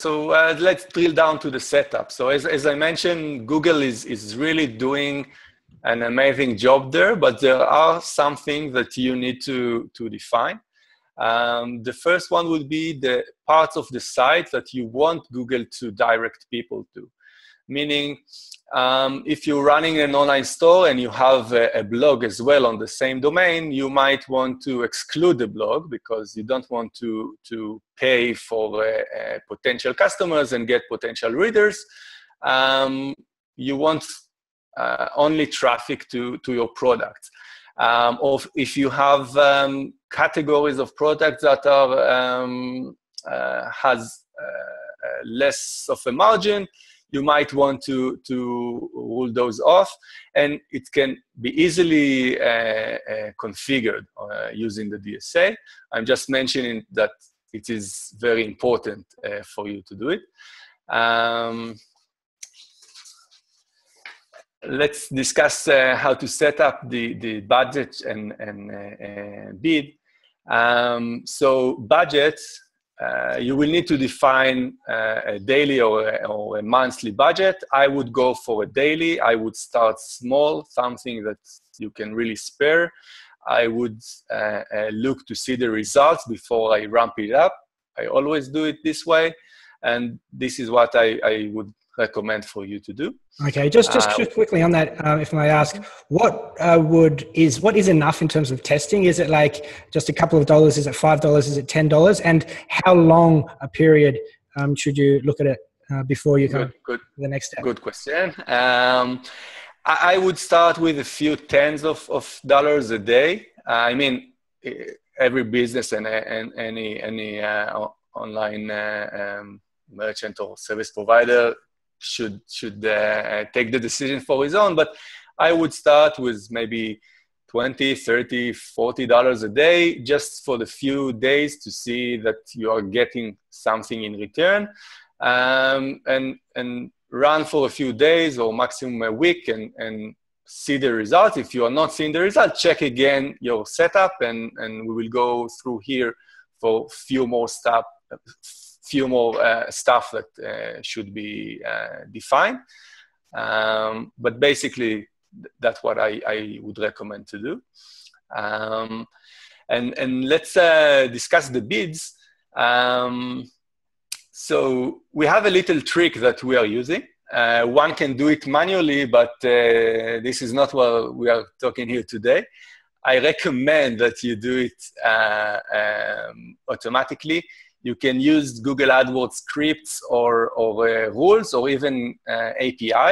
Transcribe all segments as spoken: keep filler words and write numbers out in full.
so uh, let's drill down to the setup. So as, as I mentioned, Google is, is really doing an amazing job there, but there are some things that you need to, to define. Um, the first one would be the parts of the site that you want Google to direct people to. Meaning, um, if you're running an online store and you have a, a blog as well on the same domain, you might want to exclude the blog because you don't want to, to pay for uh, uh, potential customers and get potential readers. Um, you want uh, only traffic to, to your product. Um, or if you have um, categories of products that are um, uh, has uh, less of a margin, you might want to, to rule those off, and it can be easily uh, uh, configured uh, using the D S A. I'm just mentioning that it is very important uh, for you to do it. Um, let's discuss uh, how to set up the, the budget and, and uh, uh, bid. Um, so budget, Uh, you will need to define uh, a daily or a, or a monthly budget. I would go for a daily. I would start small, something that you can really spare. I would uh, uh, look to see the results before I ramp it up. I always do it this way. And this is what I, I would recommend for you to do. Okay, just just, uh, just quickly on that, um, if I may ask, what uh, would is what is enough in terms of testing? Is it like just a couple of dollars? Is it five dollars? Is it ten dollars? And how long a period um, should you look at it uh, before you go good, good, to the next step? Good question. Um, I, I would start with a few tens of, of dollars a day. Uh, I mean, every business and, and any any uh, online uh, um, merchant or service provider should should uh, take the decision for his own, but I would start with maybe twenty, thirty, forty dollars a day just for the few days to see that you are getting something in return, um, and and run for a few days or maximum a week and and see the result. If you are not seeing the result, check again your setup, and and we will go through here for few more stuff few more uh, stuff that uh, should be uh, defined. Um, but basically, th that's what I, I would recommend to do. Um, and, and let's uh, discuss the bids. Um, so we have a little trick that we are using. Uh, one can do it manually, but uh, this is not what we are talking here today. I recommend that you do it uh, um, automatically. You can use Google AdWords scripts or, or uh, rules or even uh, A P I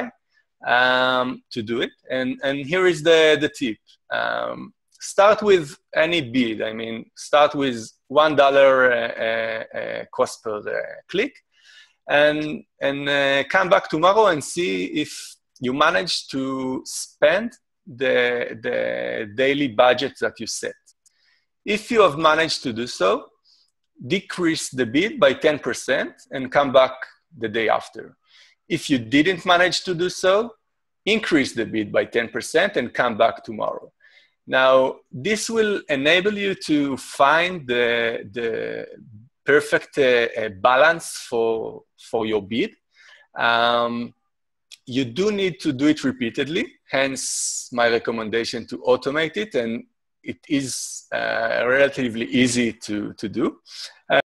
um, to do it. And, and here is the, the tip. Um, start with any bid. I mean, start with one dollar uh, uh, cost per uh, click, and, and uh, come back tomorrow and see if you manage to spend the, the daily budget that you set. If you have managed to do so, decrease the bid by ten percent and come back the day after. If you didn't manage to do so, increase the bid by ten percent and come back tomorrow. Now, this will enable you to find the, the perfect uh, balance for, for your bid. Um, you do need to do it repeatedly, hence my recommendation to automate it, and it is uh, relatively easy to, to do.